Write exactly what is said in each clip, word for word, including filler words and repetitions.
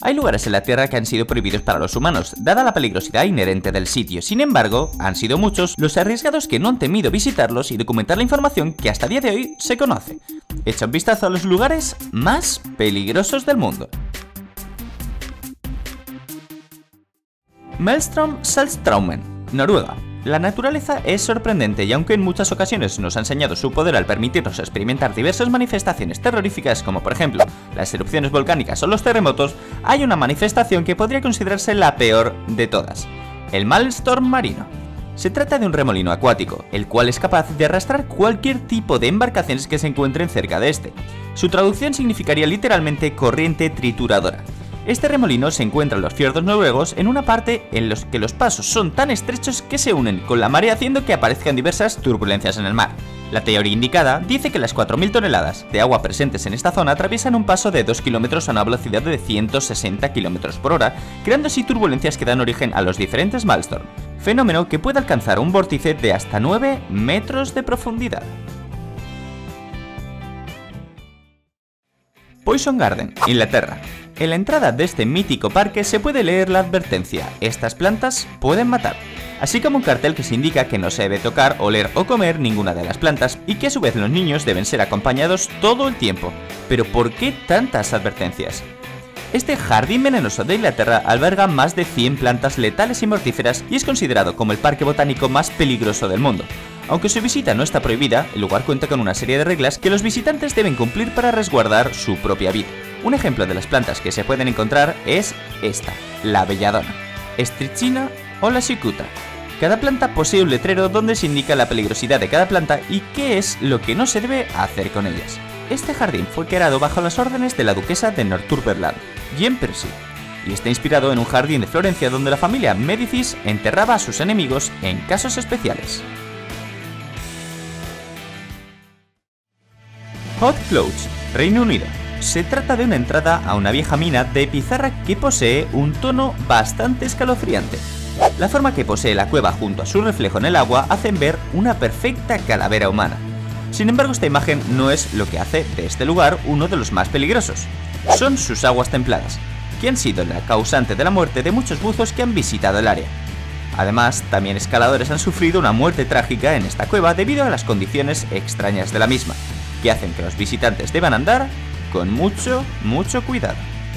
Hay lugares en la Tierra que han sido prohibidos para los humanos, dada la peligrosidad inherente del sitio. Sin embargo, han sido muchos los arriesgados que no han temido visitarlos y documentar la información que hasta día de hoy se conoce. Echa un vistazo a los lugares más peligrosos del mundo. Maelstrom Saltstraumen, Noruega. La naturaleza es sorprendente y aunque en muchas ocasiones nos ha enseñado su poder al permitirnos experimentar diversas manifestaciones terroríficas como por ejemplo las erupciones volcánicas o los terremotos, hay una manifestación que podría considerarse la peor de todas: el Maelstrom marino. Se trata de un remolino acuático, el cual es capaz de arrastrar cualquier tipo de embarcaciones que se encuentren cerca de este. Su traducción significaría literalmente corriente trituradora. Este remolino se encuentra en los fiordos noruegos en una parte en los que los pasos son tan estrechos que se unen con la marea haciendo que aparezcan diversas turbulencias en el mar. La teoría indicada dice que las cuatro mil toneladas de agua presentes en esta zona atraviesan un paso de dos kilómetros a una velocidad de ciento sesenta kilómetros por hora, creando así turbulencias que dan origen a los diferentes Maelstrom, fenómeno que puede alcanzar un vórtice de hasta nueve metros de profundidad. Poison Garden, Inglaterra. En la entrada de este mítico parque se puede leer la advertencia: estas plantas pueden matar, así como un cartel que se indica que no se debe tocar, oler o comer ninguna de las plantas y que a su vez los niños deben ser acompañados todo el tiempo. Pero ¿por qué tantas advertencias? Este jardín venenoso de Inglaterra alberga más de cien plantas letales y mortíferas y es considerado como el parque botánico más peligroso del mundo. Aunque su visita no está prohibida, el lugar cuenta con una serie de reglas que los visitantes deben cumplir para resguardar su propia vida. Un ejemplo de las plantas que se pueden encontrar es esta, la belladona, Strychnia o la cicuta. Cada planta posee un letrero donde se indica la peligrosidad de cada planta y qué es lo que no se debe hacer con ellas. Este jardín fue creado bajo las órdenes de la duquesa de Northumberland, Jane Percy, y está inspirado en un jardín de Florencia donde la familia Médicis enterraba a sus enemigos en casos especiales. Hot Clouds, Reino Unido. Se trata de una entrada a una vieja mina de pizarra que posee un tono bastante escalofriante. La forma que posee la cueva junto a su reflejo en el agua hacen ver una perfecta calavera humana. Sin embargo, esta imagen no es lo que hace de este lugar uno de los más peligrosos. Son sus aguas templadas, que han sido la causante de la muerte de muchos buzos que han visitado el área. Además, también escaladores han sufrido una muerte trágica en esta cueva debido a las condiciones extrañas de la misma, que hacen que los visitantes deban andar con mucho, mucho cuidado.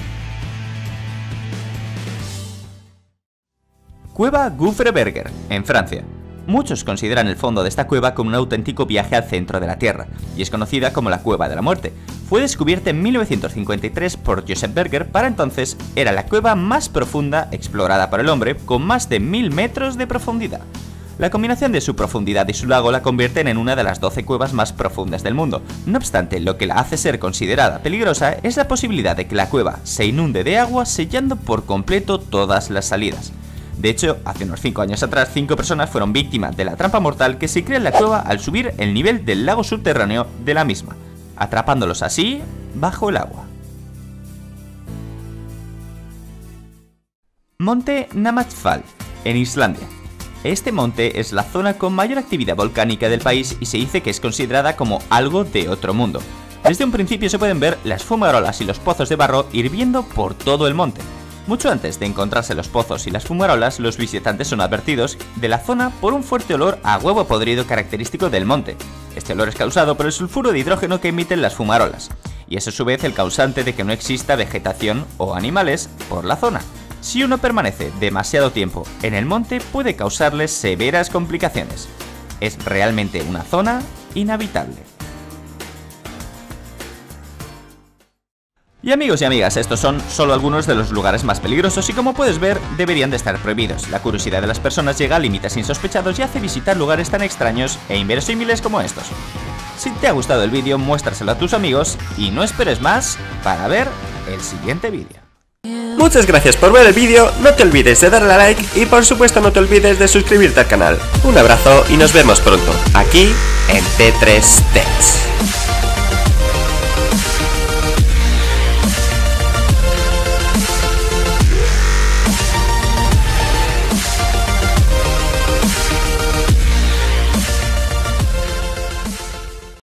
Cueva Guffreberger, en Francia. Muchos consideran el fondo de esta cueva como un auténtico viaje al centro de la Tierra, y es conocida como la Cueva de la Muerte. Fue descubierta en mil novecientos cincuenta y tres por Joseph Berger. Para entonces era la cueva más profunda explorada por el hombre, con más de mil metros de profundidad. La combinación de su profundidad y su lago la convierten en una de las doce cuevas más profundas del mundo. No obstante, lo que la hace ser considerada peligrosa es la posibilidad de que la cueva se inunde de agua sellando por completo todas las salidas. De hecho, hace unos cinco años atrás, cinco personas fueron víctimas de la trampa mortal que se crea en la cueva al subir el nivel del lago subterráneo de la misma, atrapándolos así bajo el agua. Monte Namatjfjall, en Islandia. Este monte es la zona con mayor actividad volcánica del país y se dice que es considerada como algo de otro mundo. Desde un principio se pueden ver las fumarolas y los pozos de barro hirviendo por todo el monte. Mucho antes de encontrarse los pozos y las fumarolas, los visitantes son advertidos de la zona por un fuerte olor a huevo podrido característico del monte. Este olor es causado por el sulfuro de hidrógeno que emiten las fumarolas, y es a su vez el causante de que no exista vegetación o animales por la zona. Si uno permanece demasiado tiempo en el monte puede causarles severas complicaciones. Es realmente una zona inhabitable. Y amigos y amigas, estos son solo algunos de los lugares más peligrosos y como puedes ver deberían de estar prohibidos. La curiosidad de las personas llega a límites insospechados y hace visitar lugares tan extraños e inverosímiles como estos. Si te ha gustado el vídeo, muéstraselo a tus amigos y no esperes más para ver el siguiente vídeo. Muchas gracias por ver el vídeo, no te olvides de darle a like y por supuesto no te olvides de suscribirte al canal. Un abrazo y nos vemos pronto, aquí en T tres Techs.